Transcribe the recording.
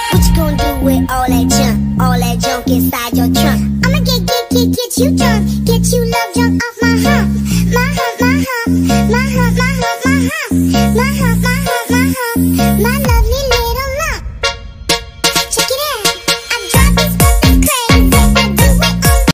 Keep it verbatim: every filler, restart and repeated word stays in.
What you gonna do with all that junk, all that junk inside your trunk?